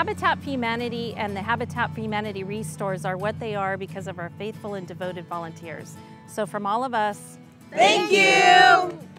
Habitat for Humanity and the Habitat for Humanity Restores are what they are because of our faithful and devoted volunteers. So from all of us, thank you!